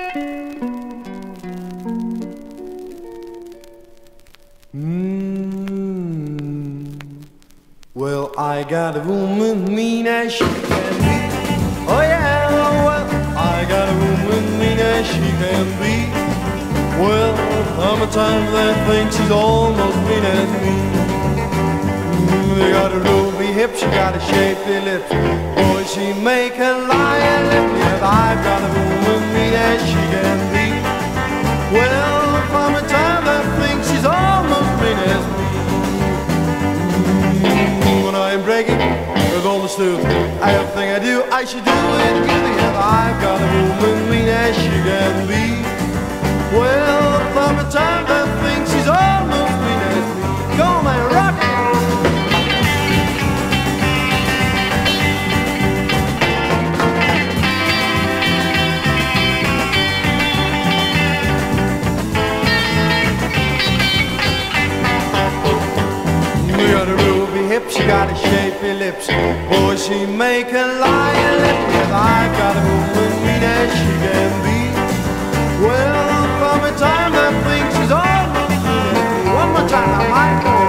Well, I got a woman mean as she can be. Oh yeah, well, I got a woman mean as she can be. Well, sometimes I think she's almost mean as me. They got a ruby hip, she got a shapely lips. Boy, she make a lion lip. Yeah, I've got a woman mean as she can be. Well, sometimes I think she's almost mean as me. When I'm breaking, we're gonna stew. Everything I do, I should do it with. Yeah, I've got a woman mean as she can be. Well, sometimes I think she's almost mean as me. Go on, man, rock it. We got a ruby hip, she got a shapely lips. Boy, she make a lion lip. Yeah, I've got a woman mean as she can be. Well, from a time I think she's almost mean as me. One more time, I might go.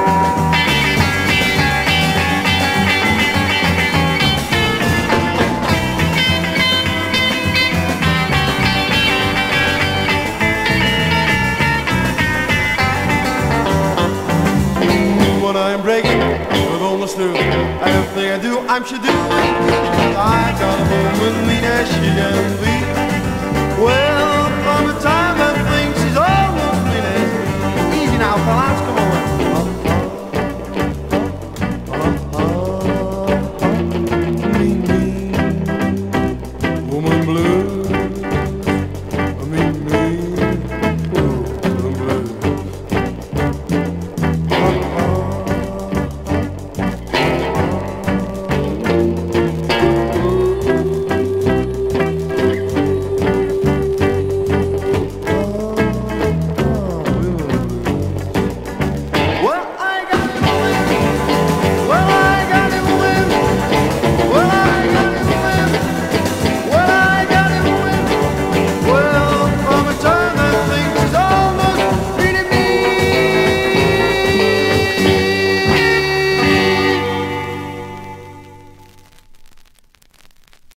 When I'm breaking, we're almost through. Everything I do, I'm sure doing. I got a woman mean as she can